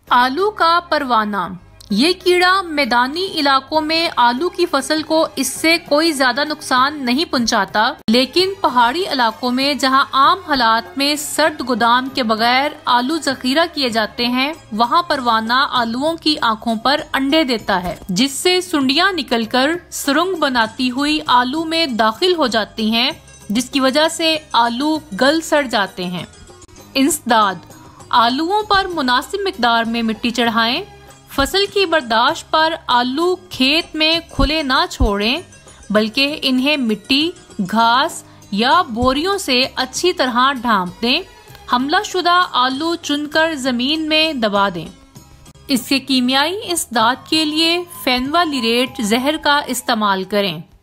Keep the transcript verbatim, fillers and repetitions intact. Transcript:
आलू का परवाना। ये कीड़ा मैदानी इलाकों में आलू की फसल को इससे कोई ज्यादा नुकसान नहीं पहुंचाता, लेकिन पहाड़ी इलाकों में जहां आम हालात में सर्द गोदाम के बगैर आलू जखीरा किए जाते हैं, वहां परवाना आलूओं की आंखों पर अंडे देता है, जिससे सुंडियां निकलकर सुरंग बनाती हुई आलू में दाखिल हो जाती हैं, जिसकी वजह से आलू गल सड़ जाते हैं। इंसदाद। आलूओं पर मुनासिब मिकदार में मिट्टी चढ़ाएं। फसल की बर्दाश्त पर आलू खेत में खुले ना छोड़ें, बल्कि इन्हें मिट्टी, घास या बोरियों से अच्छी तरह ढांप दें। हमला शुदा आलू चुनकर जमीन में दबा दें। इसके कीमियाई इंसदाद के लिए फेनवालिरेट जहर का इस्तेमाल करें।